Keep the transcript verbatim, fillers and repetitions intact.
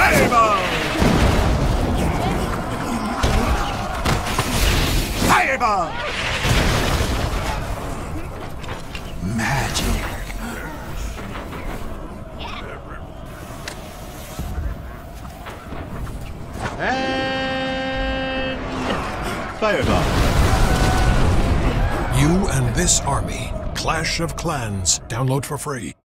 Fireball! Fireball! Magic. And fireball. You and this army. Clash of Clans. Download for free.